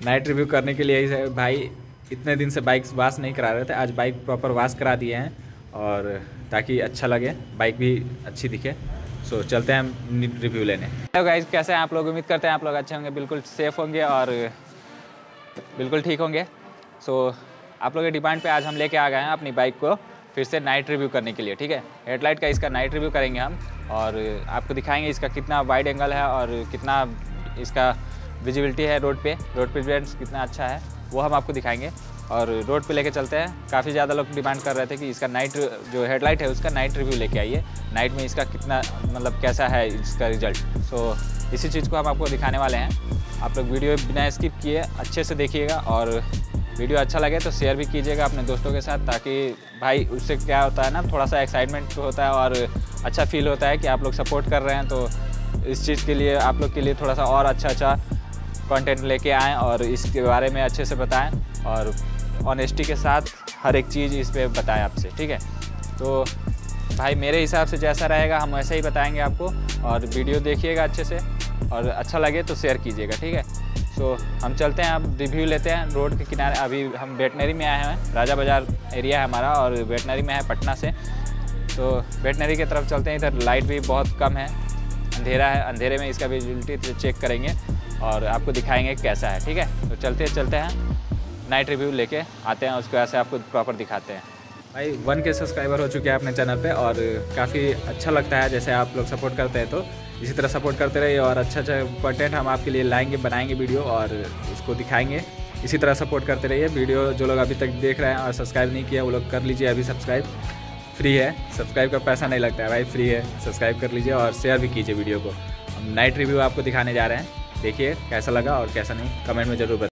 Night review करने के लिए ही भाई इतने दिन से बाइक वॉश नहीं करा रहे थे, आज बाइक प्रॉपर वॉश करा दिए हैं और ताकि अच्छा लगे, बाइक भी अच्छी दिखे। सो चलते हैं हम रिव्यू लेने। हेलो गाइस, कैसे हैं आप लोग? उम्मीद करते हैं आप लोग अच्छे होंगे, बिल्कुल सेफ़ होंगे और बिल्कुल ठीक होंगे। सो आप लोगों के डिमांड पे आज हम लेके आ गए हैं अपनी बाइक को फिर से नाइट रिव्यू करने के लिए, ठीक है। हेडलाइट का इसका नाइट रिव्यू करेंगे हम और आपको दिखाएंगे इसका कितना वाइड एंगल है और कितना इसका विजिबिलिटी है रोड पे कितना अच्छा है वो हम आपको दिखाएंगे और रोड पे लेके चलते हैं। काफ़ी ज़्यादा लोग डिमांड कर रहे थे कि इसका नाइट जो हेडलाइट है उसका नाइट रिव्यू लेके आइए, नाइट में इसका कितना मतलब कैसा है इसका रिजल्ट। सो इसी चीज़ को हम आपको दिखाने वाले हैं। आप लोग वीडियो बिना स्किप किए अच्छे से देखिएगा और वीडियो अच्छा लगे तो शेयर भी कीजिएगा अपने दोस्तों के साथ, ताकि भाई उससे क्या होता है ना, थोड़ा सा एक्साइटमेंट होता है और अच्छा फील होता है कि आप लोग सपोर्ट कर रहे हैं। तो इस चीज़ के लिए आप लोग के लिए थोड़ा सा और अच्छा कंटेंट लेके आएँ और इसके बारे में अच्छे से बताएं और ऑनेस्टी के साथ हर एक चीज़ इस पर बताएं आपसे, ठीक है। तो भाई मेरे हिसाब से जैसा रहेगा हम वैसे ही बताएंगे आपको और वीडियो देखिएगा अच्छे से और अच्छा लगे तो शेयर कीजिएगा, ठीक है। सो हम चलते हैं, अब रिव्यू लेते हैं रोड के किनारे। अभी हम वेटनरी में आए हैं, राजा बाज़ार एरिया है हमारा और वेटनरी में है पटना से। तो वेटनरी की तरफ चलते हैं। इधर लाइट भी बहुत कम है, अंधेरा है, अंधेरे में इसका विजिबिलिटी चेक करेंगे और आपको दिखाएंगे कैसा है, ठीक है। तो चलते हैं नाइट रिव्यू लेके आते हैं, उसको ऐसे आपको प्रॉपर दिखाते हैं। भाई 1K सब्सक्राइबर हो चुके हैं अपने चैनल पे और काफ़ी अच्छा लगता है जैसे आप लोग सपोर्ट करते हैं, तो इसी तरह सपोर्ट करते रहिए और अच्छा कंटेंट हम आपके लिए लाएंगे, बनाएंगे वीडियो और उसको दिखाएंगे। इसी तरह सपोर्ट करते रहिए। वीडियो जो लोग अभी तक देख रहे हैं और सब्सक्राइब नहीं किया वो लोग कर लीजिए, अभी सब्सक्राइब फ्री है, सब्सक्राइब का पैसा नहीं लगता है भाई, फ्री है। सब्सक्राइब कर लीजिए और शेयर भी कीजिए वीडियो को। हम नाइट रिव्यू आपको दिखाने जा रहे हैं, देखिए कैसा लगा और कैसा नहीं, कमेंट में ज़रूर बताइए।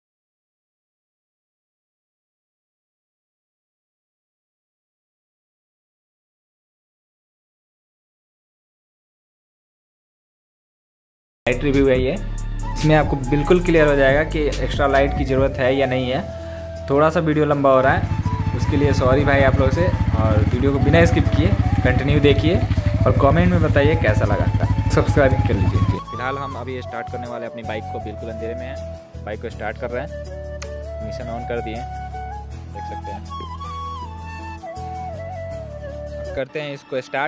लाइट रिव्यू है ये, इसमें आपको बिल्कुल क्लियर हो जाएगा कि एक्स्ट्रा लाइट की ज़रूरत है या नहीं है। थोड़ा सा वीडियो लंबा हो रहा है उसके लिए सॉरी भाई आप लोग से, और वीडियो को बिना स्किप किए कंटिन्यू देखिए और कमेंट में बताइए कैसा लगा। सब्सक्राइब कर लीजिए। फिलहाल हम अभी स्टार्ट करने वाले अपनी बाइक को, बिल्कुल अंधेरे में है, बाइक को स्टार्ट कर रहे हैं, मिशन ऑन कर दिए, देख सकते हैं। करते हैं इसको स्टार्ट।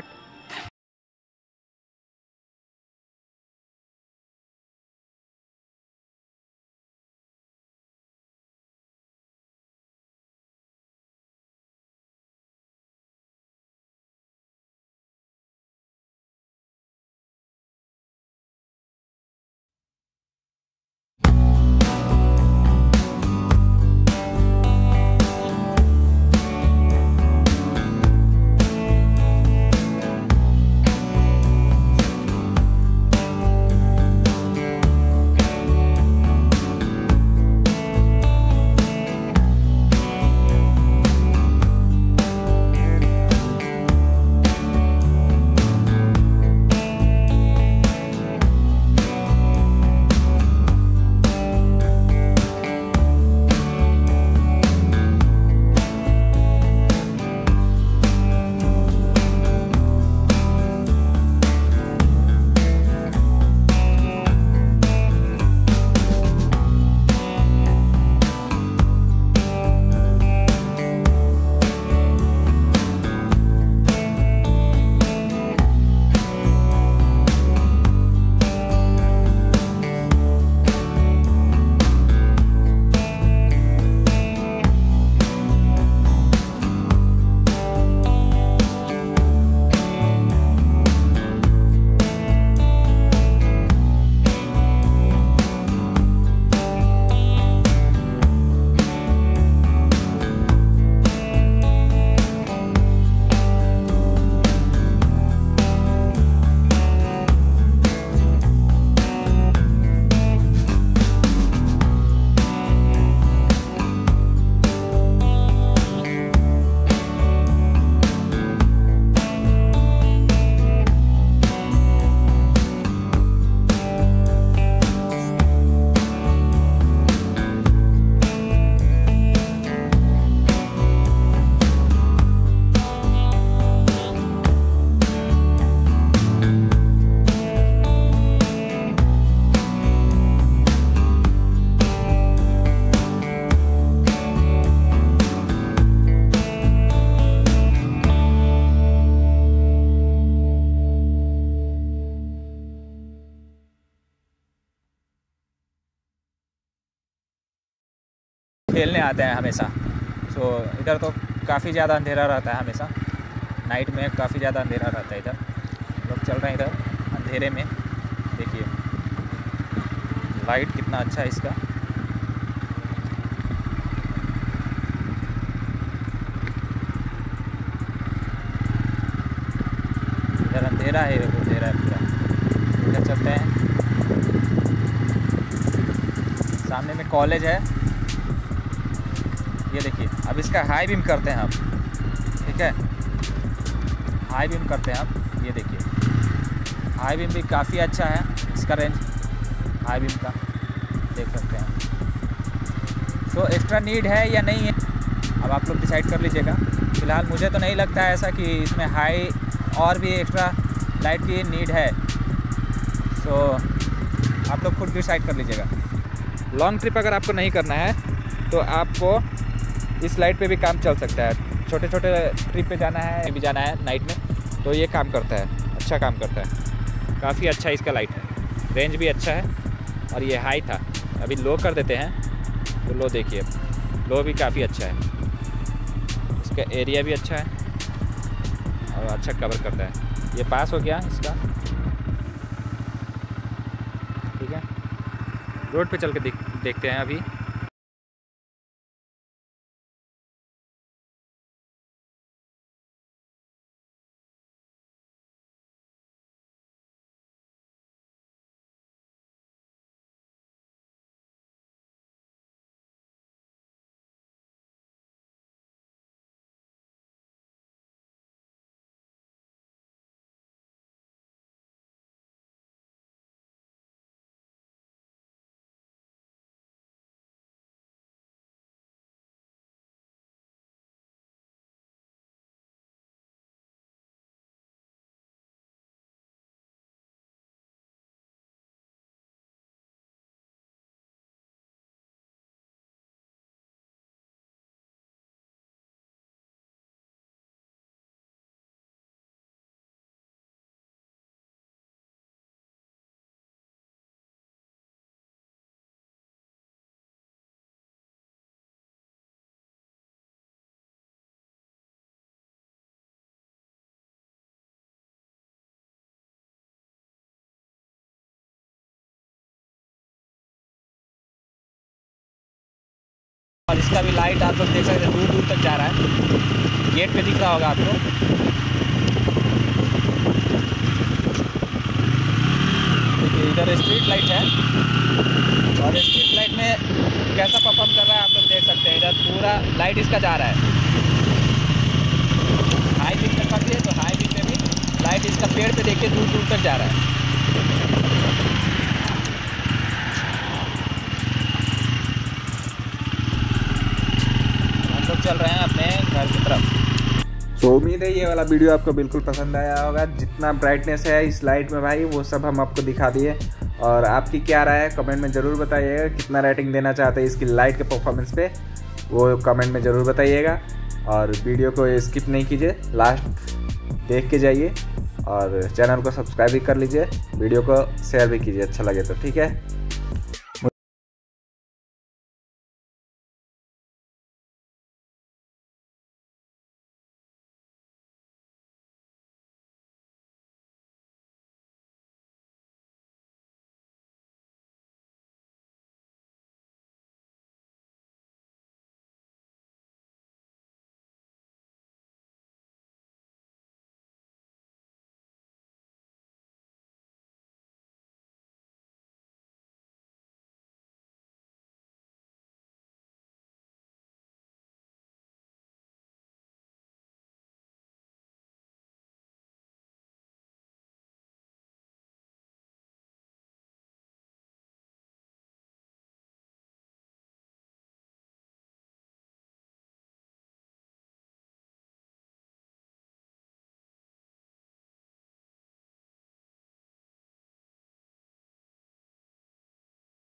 खेलने आते हैं हमेशा। सो इधर तो काफ़ी ज़्यादा अंधेरा रहता है हमेशा, नाइट में काफ़ी ज़्यादा अंधेरा रहता है इधर। लोग चल रहे हैं इधर अंधेरे में, देखिए लाइट कितना अच्छा है इसका। इधर अंधेरा है, अंधेरा है पूरा। इधर चलते हैं, सामने में कॉलेज है, ये देखिए। अब इसका हाई बीम करते हैं हम, ठीक है, हाई बीम करते हैं हम। ये देखिए हाई बीम भी काफ़ी अच्छा है इसका रेंज, हाई बीम का देख सकते हैं। सो एक्स्ट्रा नीड है या नहीं है, अब आप लोग डिसाइड कर लीजिएगा। फ़िलहाल मुझे तो नहीं लगता है ऐसा कि इसमें हाई और भी एक्स्ट्रा लाइट की नीड है। सो आप लोग खुद डिसाइड कर लीजिएगा। लॉन्ग ट्रिप अगर आपको नहीं करना है तो आपको इस लाइट पे भी काम चल सकता है। छोटे छोटे ट्रिप पे जाना है, भी जाना है नाइट में, तो ये काम करता है, अच्छा काम करता है, काफ़ी अच्छा इसका लाइट है, रेंज भी अच्छा है। और ये हाई था, अभी लो कर देते हैं, तो लो देखिए, लो भी काफ़ी अच्छा है, इसका एरिया भी अच्छा है और अच्छा कवर करता है। ये पास हो गया इसका, ठीक है। रोड पे चल के देखते हैं अभी। और इसका भी लाइट आप लोग देख सकते हैं, दूर दूर तक जा रहा है। गेट पे दिख रहा होगा आपको, देखिए इधर स्ट्रीट लाइट है और स्ट्रीट लाइट में कैसा परफॉर्म कर रहा है आप लोग देख सकते हैं। इधर पूरा लाइट इसका जा रहा है। हाई बीम में पकड़िए तो हाई बीम में भी लाइट इसका पेड़ पे देखिए दूर दूर तक जा रहा है। चल रहे हैं अपने घर की तरफ। तो उम्मीद है ये वाला वीडियो आपको बिल्कुल पसंद आया होगा। जितना ब्राइटनेस है इस लाइट में भाई, वो सब हम आपको दिखा दिए। और आपकी क्या राय है कमेंट में ज़रूर बताइएगा। कितना रेटिंग देना चाहते हैं इसकी लाइट के परफॉर्मेंस पे, वो कमेंट में ज़रूर बताइएगा। और वीडियो को स्किप नहीं कीजिए, लास्ट देख के जाइए और चैनल को सब्सक्राइब भी कर लीजिए, वीडियो को शेयर भी कीजिए अच्छा लगे तो, ठीक है।